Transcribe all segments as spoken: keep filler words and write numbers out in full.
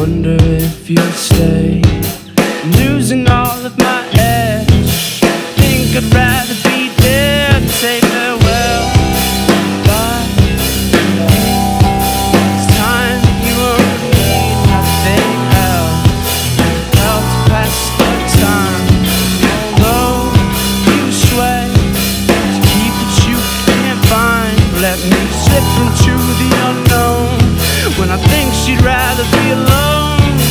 wonder if you'll stay. I'm losing all of my edge. Think I'd rather be dead and say farewell. Bye. It's time you won't need nothing else. Help to pass the time. Although you sway to keep what you can't find, let me slip into the unknown when I think she'd rather be alone.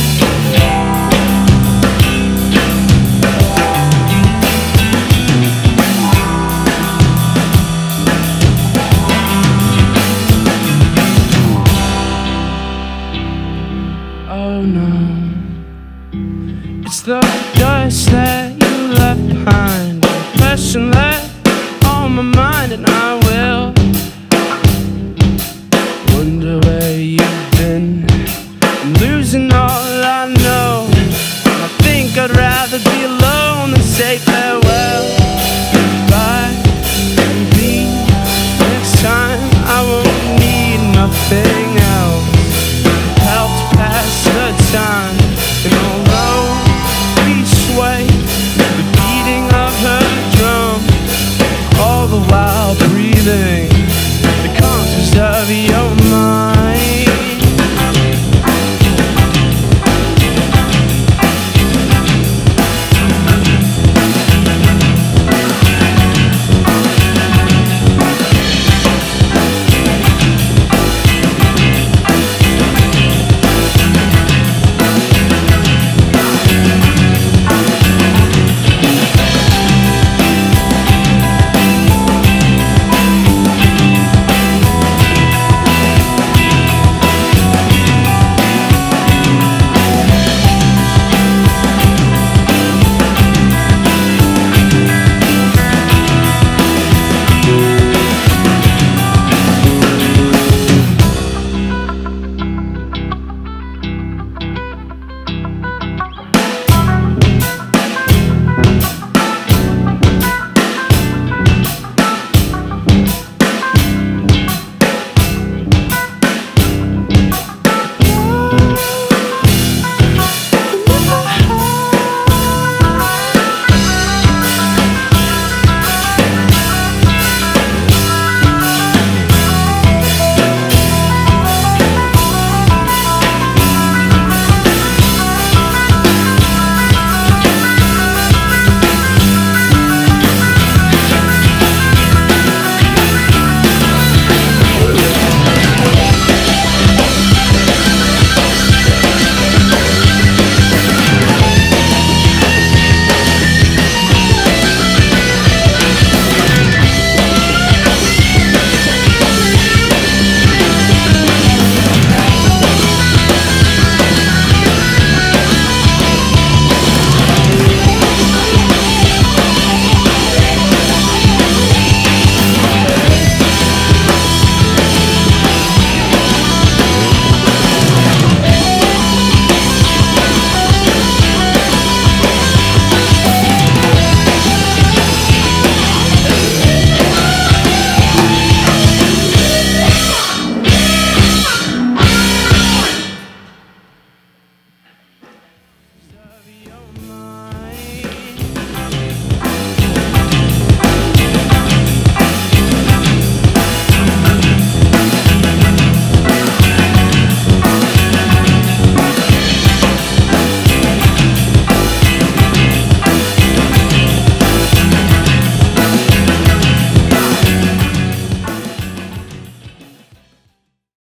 Oh no, it's the dust that you left behind, the impression left on my mind, and I will wonder where you've been. I'm losing all